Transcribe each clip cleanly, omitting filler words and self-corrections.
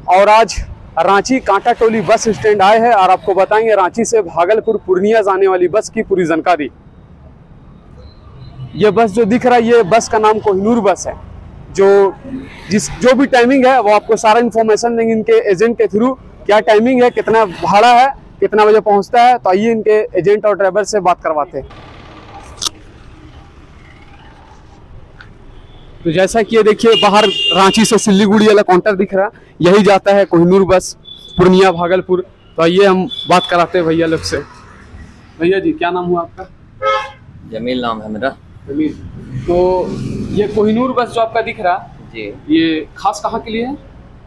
और आज रांची कांटा टोली बस स्टैंड आए हैं और आपको बताएंगे रांची से भागलपुर पूर्णिया जाने वाली बस की पूरी जानकारी। ये बस जो दिख रहा है ये बस का नाम कोहिनूर बस है। जो भी टाइमिंग है वो आपको सारा इन्फॉर्मेशन देंगे इनके एजेंट के थ्रू। क्या टाइमिंग है, कितना भाड़ा है, कितना बजे पहुंचता है, तो आइए इनके एजेंट और ड्राइवर से बात करवाते हैं। तो जैसा कि ये देखिए बाहर रांची से सिल्लीगुड़ी वाला काउंटर दिख रहा है, यही जाता है कोहिनूर बस पूर्णिया भागलपुर। तो आइए हम बात कराते हैं भैया लोग से। भैया जी क्या नाम हुआ आपका? जमील नाम है मेरा। जमील। तो ये कोहिनूर बस जो आपका दिख रहा जी, ये खास कहाँ के लिए है?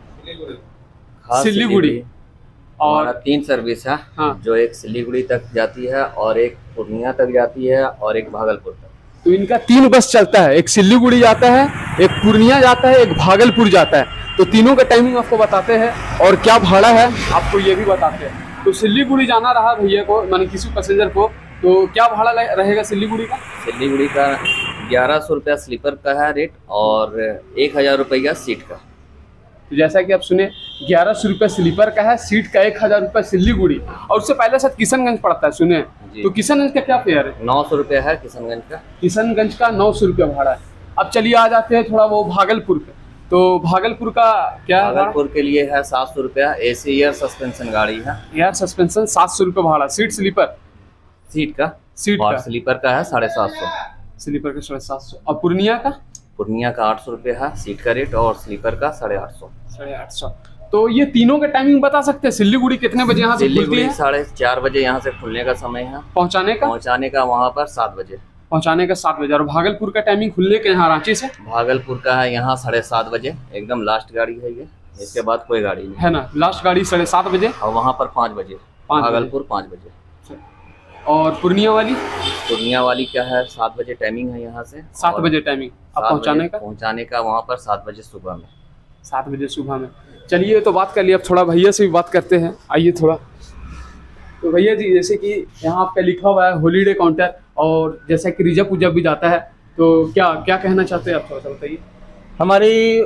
सिल्लीगुड़ी। और 3 सर्विस है। हाँ। जो एक सिल्लीगुड़ी तक जाती है और एक पूर्णिया तक जाती है और एक भागलपुर तक। तो इनका 3 बस चलता है, एक सिल्लीगुड़ी जाता है, एक पूर्णिया जाता है, एक भागलपुर जाता है। तो तीनों का टाइमिंग आपको बताते हैं और क्या भाड़ा है आपको ये भी बताते हैं। तो सिल्लीगुड़ी जाना रहा भैया को, माने किसी पैसेंजर को, तो क्या भाड़ा रहेगा सिल्लीगुड़ी का? सिल्लीगुड़ी का 1100 रुपया स्लीपर का है रेट और 1000 रुपया सीट का। तो जैसा कि आप सुने 1100 रुपये स्लीपर का है, सीट का 1000 रुपये सिल्लीगुड़ी। और उससे पहले शायद किशनगंज पड़ता है, सुने? तो किशनगंज का क्या फेयर है? 900 रुपया है किशनगंज का। किशनगंज का 900 रुपया भाड़ा है। अब चलिए आ जाते हैं थोड़ा वो भागलपुर पे। तो भागलपुर का क्या है? भागलपुर के लिए है 700 रुपया। AC एयर सस्पेंशन गाड़ी है। एयर सस्पेंशन 700 रुपये भाड़ा। Seat sleeper? सीट का। सीट और का स्लीपर का है 750। स्लीपर का 750। और पूर्णिया का? पूर्णिया का 800 रुपया है सीट का रेट और स्लीपर का 850। 850। तो ये तीनों का टाइमिंग बता सकते हैं? सिल्लीगुड़ी कितने बजे यहाँ से खुलती सिल्लीगुड़ी है? 4:30 बजे यहाँ से खुलने का समय है। पहुँचाने का वहाँ पर 7 बजे। पहुँचाने का 7 बजे। और भागलपुर का टाइमिंग खुलने का यहाँ रांची से? भागलपुर का है यहाँ 7:30 बजे। एकदम लास्ट गाड़ी है ये, इसके बाद कोई गाड़ी नहीं है ना। लास्ट गाड़ी 7:30 बजे और वहाँ पर 5 बजे। भागलपुर 5 बजे। और पूर्णिया वाली? पूर्णिया वाली क्या है 7 बजे टाइमिंग है यहाँ से। 7 बजे टाइमिंग। अब पहुँचाने का वहाँ पर 7 बजे सुबह में। 7 बजे सुबह में। चलिए तो बात कर लिया, अब थोड़ा भैया से भी बात करते हैं। आइए थोड़ा। तो भैया जी जैसे कि यहाँ पे लिखा हुआ है हॉलीडे काउंटर, और जैसा कि रिजर्व पूजा भी जाता है, तो क्या क्या कहना चाहते हैं आप, थोड़ा सा बताइए। हमारी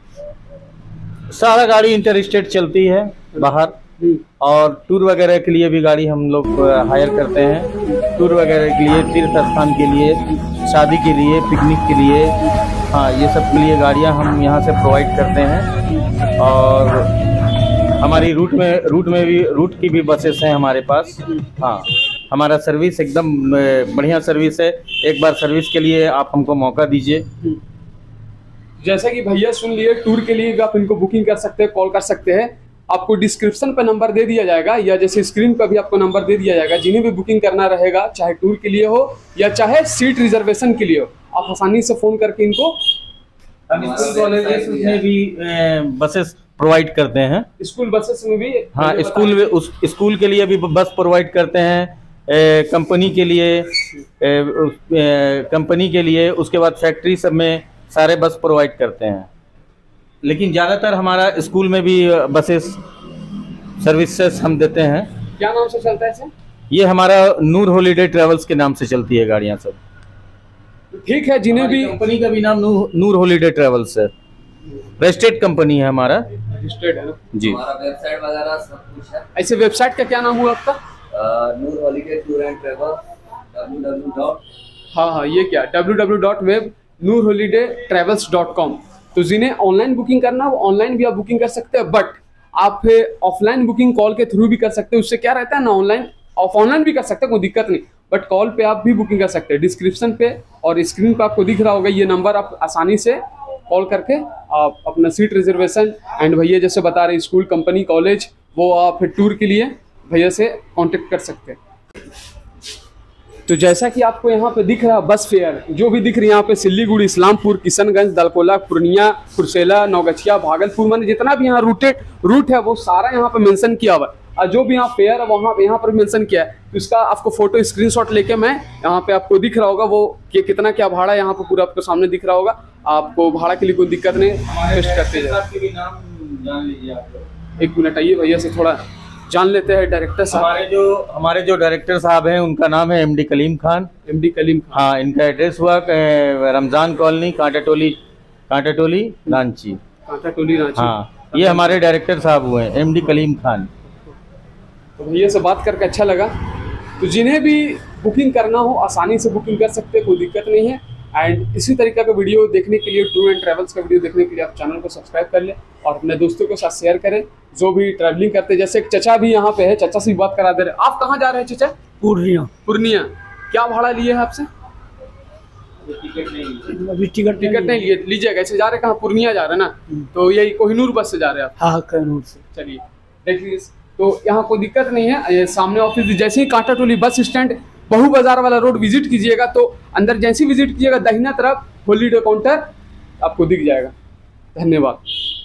सारा गाड़ी इंटर स्टेट चलती है बाहर, और टूर वगैरह के लिए भी गाड़ी हम लोग हायर करते हैं। टूर वगैरह के लिए, तीर्थ स्थान के लिए, शादी के लिए, पिकनिक के लिए, हाँ ये सब के लिए गाड़ियाँ हम यहाँ से प्रोवाइड करते हैं। और हमारी रूट की भी बसेस हैं हमारे पास। हाँ हमारा सर्विस एकदम बढ़िया सर्विस है। एक बार सर्विस के लिए आप हमको मौका दीजिए। जैसा कि भैया सुन लिए, टूर के लिए भी आप इनको बुकिंग कर सकते हैं, कॉल कर सकते हैं। आपको डिस्क्रिप्शन पे नंबर दे दिया जाएगा, या जैसे स्क्रीन पर भी आपको नंबर दे दिया जाएगा। जिन्हें भी बुकिंग करना रहेगा, चाहे टूर के लिए हो या चाहे सीट रिजर्वेशन के लिए हो, आप आसानी से फ़ोन करके इनको स्कूल कॉलेजेस में भी बसेस प्रोवाइड करते हैं। स्कूल बसेस में भी? हाँ स्कूल के लिए भी बस प्रोवाइड करते हैं। कंपनी के लिए उसके बाद फैक्ट्री सब में सारे बस प्रोवाइड करते हैं। लेकिन ज़्यादातर हमारा स्कूल में भी बसेस सर्विसेज हम देते हैं। क्या नाम से चलता है इसे? ये हमारा नूर हॉलीडे ट्रेवल्स के नाम से चलती है गाड़ियाँ सब। ठीक है। जिन्हें भी कंपनी का भी नाम नूर हॉलीडे ट्रेवल्स है। रजिस्टर्ड कंपनी है हमारा। रजिस्टर्ड है ना जी। हमारा वेबसाइट वगैरह सब कुछ है। ऐसे वेबसाइट का क्या नाम हुआ आपका? Noor holiday tour and travel www. हाँ ये क्या www.nurholidaytravels.com। तो जिन्हें ऑनलाइन बुकिंग करना वो ऑनलाइन भी आप बुकिंग कर सकते हैं, बट आप ऑफलाइन बुकिंग कॉल के थ्रू भी कर सकते हैं। उससे क्या रहता है ना, ऑनलाइन भी कर सकते हैं, कोई दिक्कत नहीं, बट कॉल पे आप भी बुकिंग कर सकते हैं। डिस्क्रिप्शन पे और स्क्रीन पे आपको दिख रहा होगा ये नंबर, आप आसानी से कॉल करके आप अपना सीट रिजर्वेशन एंड भैया जैसे बता रहे स्कूल, कंपनी, कॉलेज, वो आप टूर के लिए भैया से कांटेक्ट कर सकते हैं। तो जैसा कि आपको यहाँ पे दिख रहा बस फेयर जो भी दिख रही है यहाँ पे सिल्लीगुड़ी, इस्लामपुर, किशनगंज, दलकोला, पूर्णिया, कुर्सेला, नौगछिया, भागलपुर, मैंने जितना भी यहाँ रूट है वो सारा यहाँ पे मेंशन किया हुआ है। और जो भी यहाँ फेयर है वहाँ यहाँ पर मेंशन किया है। तो इसका आपको फोटो स्क्रीनशॉट लेके मैं यहाँ पे आपको दिख रहा होगा वो कि कितना क्या भाड़ा है, यहाँ पे पूरा आपको सामने दिख रहा होगा। आपको भाड़ा के लिए कोई दिक्कत नहीं, टेस्ट करते जाए। एक मिनट आइए भैया से थोड़ा जान लेते हैं डायरेक्टर साहब। हमारे जो डायरेक्टर साहब हैं उनका नाम है MD कलीम खान। MD कलीम खान। हाँ, इनका एड्रेस हुआ रमजान कॉलोनी, कांटा टोली, रांची। कांटा टोली रांची। हाँ, ये हमारे डायरेक्टर साहब हुए हैं, MD कलीम खान। तो भैया से बात करके अच्छा लगा। तो जिन्हें भी बुकिंग करना हो आसानी से बुकिंग कर सकते हैं, कोई दिक्कत नहीं है। एंड इसी तरीके का वीडियो देखने के लिए, टूर एंड ट्रैवल्स का वीडियो देखने के लिए आप चैनल को सब्सक्राइब कर लें और अपने दोस्तों के साथ शेयर करें जो भी ट्रैवलिंग करते हैं। जैसे एक चचा भी यहाँ पे है, चचा से भी बात करा दे रहे। आप कहाँ जा रहे हैं चचा? पूर्णिया। क्या भाड़ा लिए है आपसे? अभी टिकट नहीं लिए, लीजिएगा। ऐसे जा रहे कहाँ? पूर्णिया जा रहे हैं ना? तो यही कोहिनूर बस से जा रहे हैं आप? हाँ, कोहिनूर से। चलिए देखिए, तो यहाँ कोई दिक्कत नहीं है। ये सामने ऑफिस, जैसे ही कांटा टोली बस स्टैंड बहु बाजार वाला रोड विजिट कीजिएगा तो अंदर जैसे ही विजिट कीजिएगा दाहिना तरफ हॉलीडे काउंटर आपको दिख जाएगा। धन्यवाद।